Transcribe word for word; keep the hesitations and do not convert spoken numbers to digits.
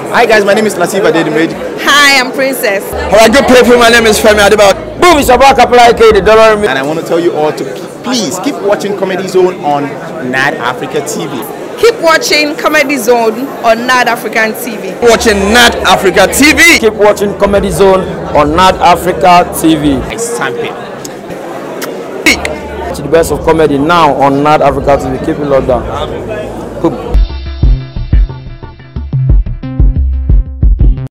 Hi guys, my name is Latif Adedimeji. Hi, I'm Princess. Alright, good people, my name is Femi Adiba. Boom, it's about Kapla K, the dollar. And I want to tell you all to please keep watching Comedy Zone on N A D Africa T V. Keep watching Comedy Zone on N A D African T V. Watching N A D Africa T V. Keep watching Comedy Zone on N A D Africa T V. Example. The best of comedy now on N A D Africa T V. Keep it locked down. Boom.